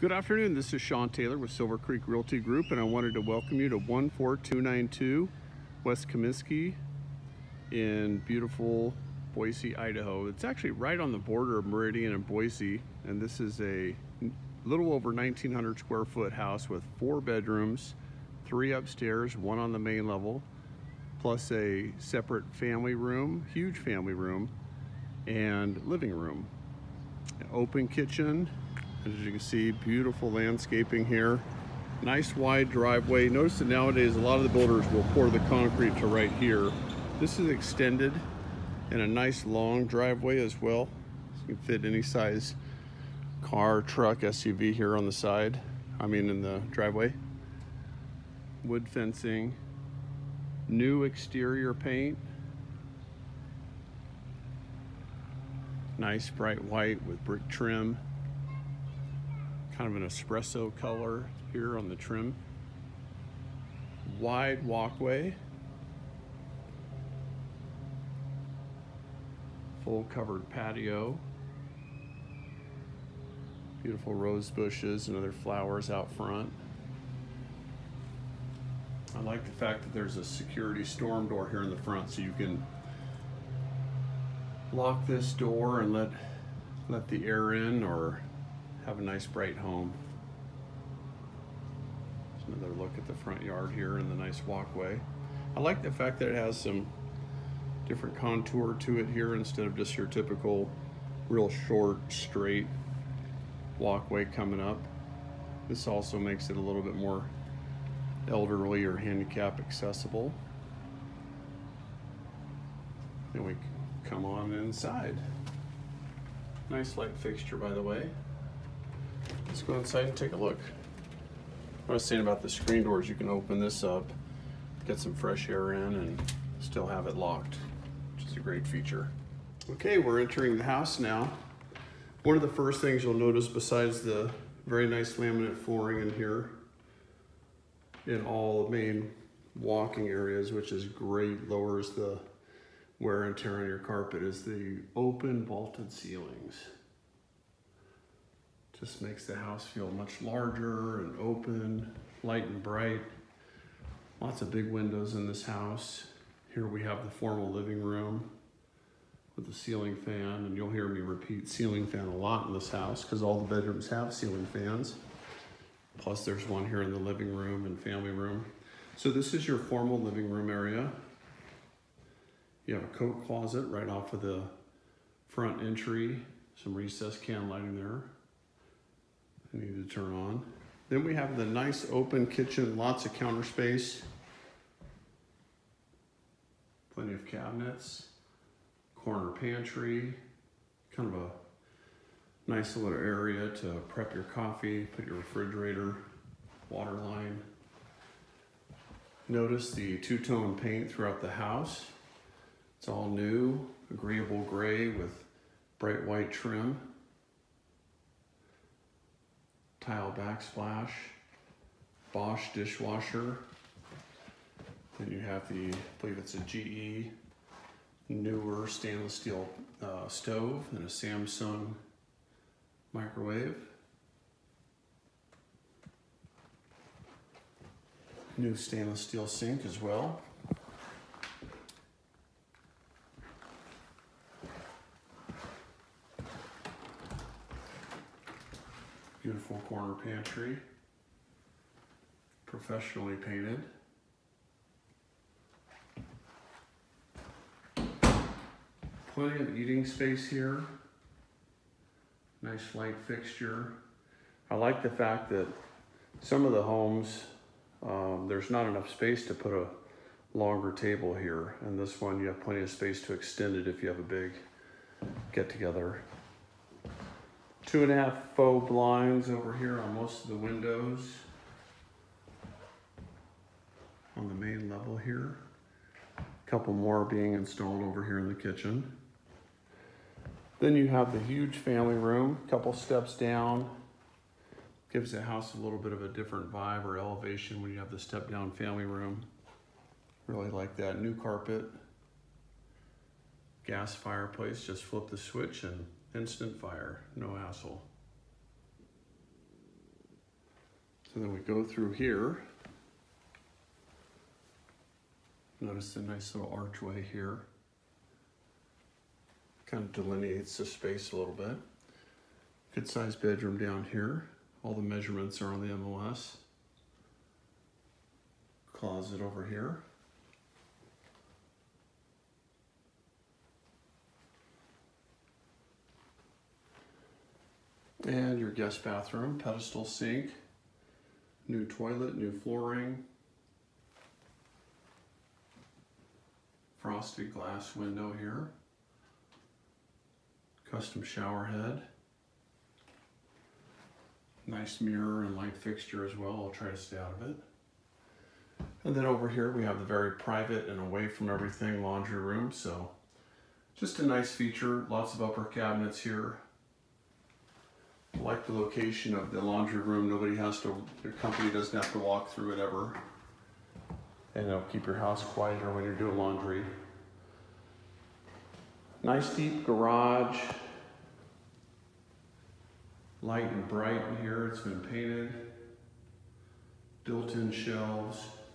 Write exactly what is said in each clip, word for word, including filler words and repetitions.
Good afternoon, this is Sean Taylor with Silver Creek Realty Group, and I wanted to welcome you to one four two nine two West Comiskey in beautiful Boise, Idaho. It's actually right on the border of Meridian and Boise, and this is a little over nineteen hundred square foot house with four bedrooms, three upstairs, one on the main level, plus a separate family room, huge family room, and living room. An open kitchen. As you can see, beautiful landscaping here. Nice wide driveway. Notice that nowadays a lot of the builders will pour the concrete to right here. This is extended and a nice long driveway as well. You can fit any size car, truck, S U V here on the side. I mean in the driveway. Wood fencing. New exterior paint. Nice bright white with brick trim. Kind of an espresso color here on the trim. Wide walkway. Full covered patio. Beautiful rose bushes and other flowers out front. I like the fact that there's a security storm door here in the front, so you can lock this door and let let the air in, or have a nice bright home. There's another look at the front yard here and the nice walkway. I like the fact that it has some different contour to it here instead of just your typical real short, straight walkway coming up. This also makes it a little bit more elderly or handicap accessible. Then we come on inside. Nice light fixture, by the way. Let's go inside and take a look. What I was saying about the screen doors, you can open this up, get some fresh air in, and still have it locked, which is a great feature. Okay, we're entering the house now. One of the first things you'll notice, besides the very nice laminate flooring in here, in all the main walking areas, which is great, lowers the wear and tear on your carpet, is the open vaulted ceilings. Just makes the house feel much larger and open, light and bright. Lots of big windows in this house. Here we have the formal living room with the ceiling fan, and you'll hear me repeat ceiling fan a lot in this house because all the bedrooms have ceiling fans. Plus there's one here in the living room and family room. So this is your formal living room area. You have a coat closet right off of the front entry, some recessed can lighting there. I need to turn on. Then we have the nice open kitchen, lots of counter space. Plenty of cabinets, corner pantry, kind of a nice little area to prep your coffee, put your refrigerator, water line. Notice the two-tone paint throughout the house. It's all new, agreeable gray with bright white trim. Tile backsplash, Bosch dishwasher. Then you have the, I believe it's a G E newer stainless steel uh, stove and a Samsung microwave. New stainless steel sink as well. Beautiful corner pantry, professionally painted. Plenty of eating space here. Nice light fixture. I like the fact that some of the homes, um, there's not enough space to put a longer table here. And this one, you have plenty of space to extend it if you have a big get-together. Two and a half faux blinds over here on most of the windows. On the main level here. A couple more being installed over here in the kitchen. Then you have the huge family room, a couple steps down. Gives the house a little bit of a different vibe or elevation when you have the step down family room. Really like that. New carpet. Gas fireplace, just flip the switch and instant fire, no hassle. So then we go through here. Notice the nice little archway here. Kind of delineates the space a little bit. Good sized bedroom down here. All the measurements are on the M O S. Closet over here. And your guest bathroom, pedestal sink, new toilet, new flooring, frosted glass window here, custom shower head, nice mirror and light fixture as well. I'll try to stay out of it. And then over here we have the very private and away from everything laundry room. So just a nice feature, lots of upper cabinets here. I like the location of the laundry room. Nobody has to, your company doesn't have to walk through it ever. And it'll keep your house quieter when you're doing laundry. Nice deep garage. Light and bright in here, it's been painted. Built-in shelves.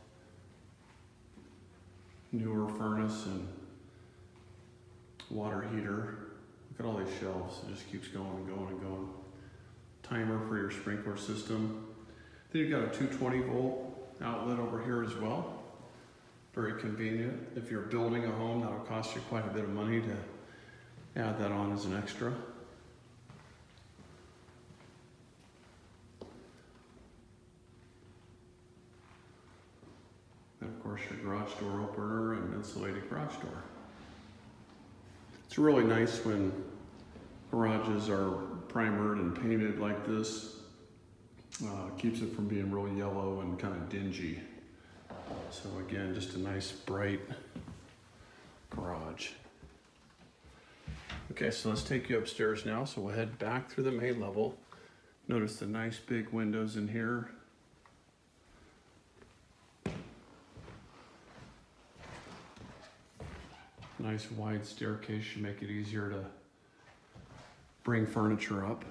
Newer furnace and water heater. Look at all these shelves, it just keeps going and going and going. Timer for your sprinkler system. Then you've got a two twenty volt outlet over here as well. Very convenient. If you're building a home, that'll cost you quite a bit of money to add that on as an extra. And of course your garage door opener and insulated garage door. It's really nice when garages are primered and painted like this. Uh, keeps it from being real yellow and kind of dingy. So again, just a nice bright garage. Okay, so let's take you upstairs now. So we'll head back through the main level. Notice the nice big windows in here. Nice wide staircase should make it easier to bring furniture up.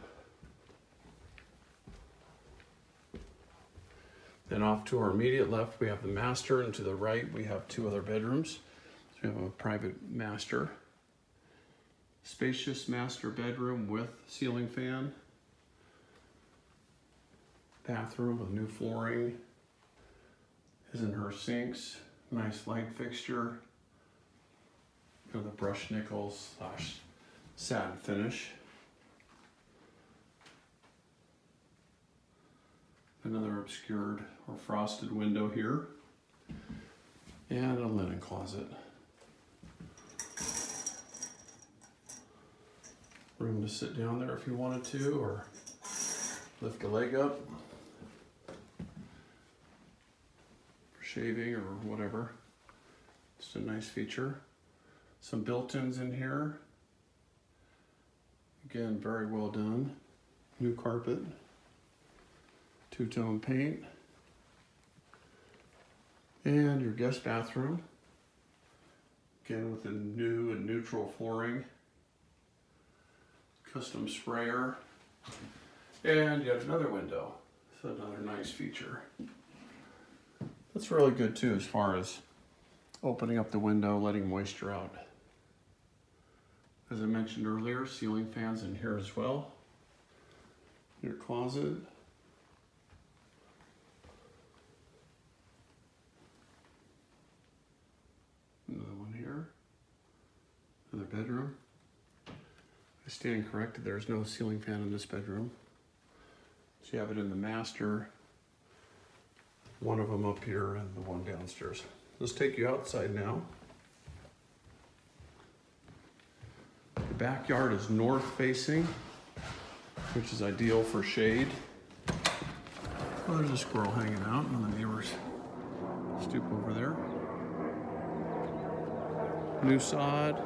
Then off to our immediate left, we have the master, and to the right, we have two other bedrooms. So we have a private master. Spacious master bedroom with ceiling fan. Bathroom with new flooring. His and her sinks. Nice light fixture. You know, the brushed nickel slash satin finish. Another obscured or frosted window here. And a linen closet. Room to sit down there if you wanted to, or lift a leg up for shaving or whatever. Just a nice feature. Some built-ins in here. Again, very well done. New carpet. Two-tone paint. And your guest bathroom. Again, with the new and neutral flooring. Custom sprayer. And yet another window. So another nice feature. That's really good too, as far as opening up the window, letting moisture out. As I mentioned earlier, ceiling fans in here as well. Your closet. Another one here. Another bedroom. I stand corrected, there's no ceiling fan in this bedroom. So you have it in the master, one of them up here and the one downstairs. Let's take you outside now. The backyard is north facing, which is ideal for shade. Oh, there's a squirrel hanging out and the neighbors stoop over there. New sod.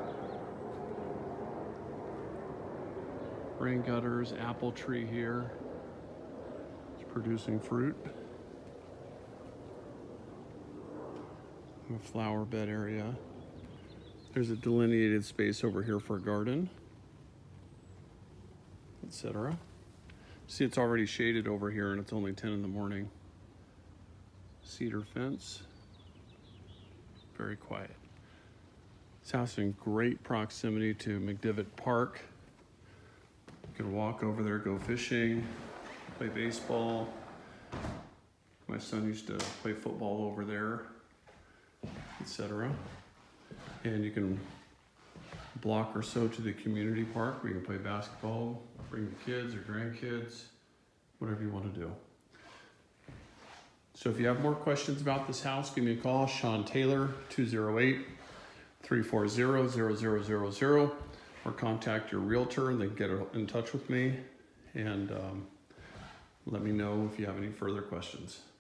Rain gutters, apple tree here. It's producing fruit. A flower bed area. There's a delineated space over here for a garden, et cetera. See, it's already shaded over here and it's only ten in the morning. Cedar fence, very quiet. This house is in great proximity to Mcdevitt Park. You can walk over there, go fishing, play baseball. My son used to play football over there, et cetera. And you can block or so to the community park where you can play basketball, bring the kids or grandkids, whatever you want to do. So if you have more questions about this house, give me a call, Sean Taylor, two oh eight, three four zero, zero zero zero zero, or contact your realtor and they can get in touch with me and um, let me know if you have any further questions.